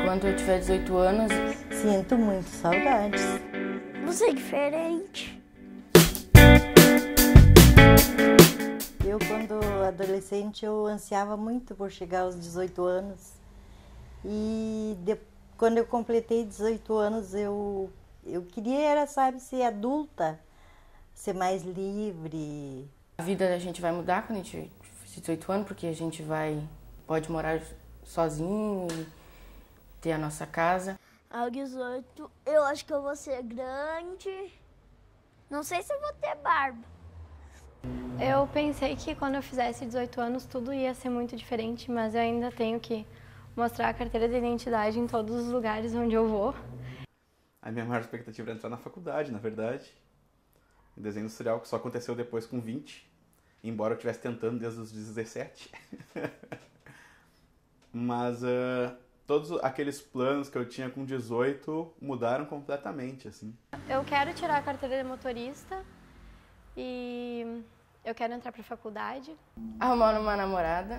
Quando eu tiver 18 anos, Sinto muito saudades. Você é diferente. Eu, quando adolescente, eu ansiava muito por chegar aos 18 anos. E quando eu completei 18 anos, eu queria, era, sabe, ser adulta, ser mais livre. a vida da gente vai mudar quando a gente tiver 18 anos, porque a gente pode morar sozinho e ter a nossa casa. Aos 18, eu acho que eu vou ser grande. Não sei se eu vou ter barba. Eu pensei que quando eu fizesse 18 anos tudo ia ser muito diferente, mas eu ainda tenho que mostrar a carteira de identidade em todos os lugares onde eu vou. A minha maior expectativa era entrar na faculdade, na verdade. Em desenho industrial, que só aconteceu depois com 20. Embora eu estivesse tentando desde os 17. Mas todos aqueles planos que eu tinha com 18 mudaram completamente, assim. Eu quero tirar a carteira de motorista e eu quero entrar para a faculdade. Arrumar uma namorada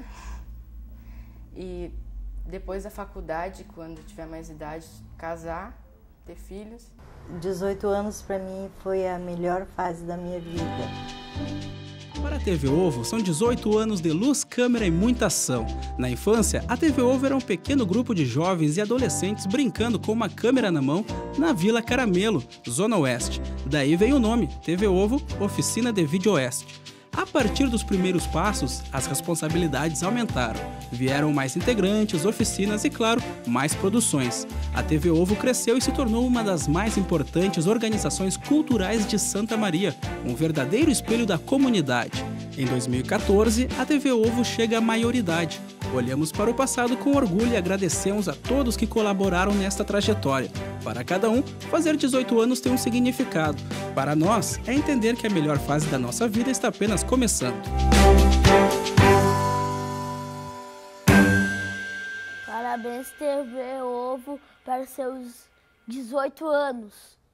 e depois da faculdade, quando tiver mais idade, casar, ter filhos. 18 anos para mim foi a melhor fase da minha vida. Para a TV Ovo, são 18 anos de luz, câmera e muita ação. Na infância, a TV Ovo era um pequeno grupo de jovens e adolescentes brincando com uma câmera na mão na Vila Caramelo, Zona Oeste. Daí veio o nome, TV Ovo, Oficina de Vídeo Oeste. A partir dos primeiros passos, as responsabilidades aumentaram. Vieram mais integrantes, oficinas e, claro, mais produções. A TV Ovo cresceu e se tornou uma das mais importantes organizações culturais de Santa Maria, um verdadeiro espelho da comunidade. Em 2014, a TV Ovo chega à maioridade. Olhamos para o passado com orgulho e agradecemos a todos que colaboraram nesta trajetória. Para cada um, fazer 18 anos tem um significado. Para nós, é entender que a melhor fase da nossa vida está apenas começando. Parabéns, TV Ovo, para seus 18 anos.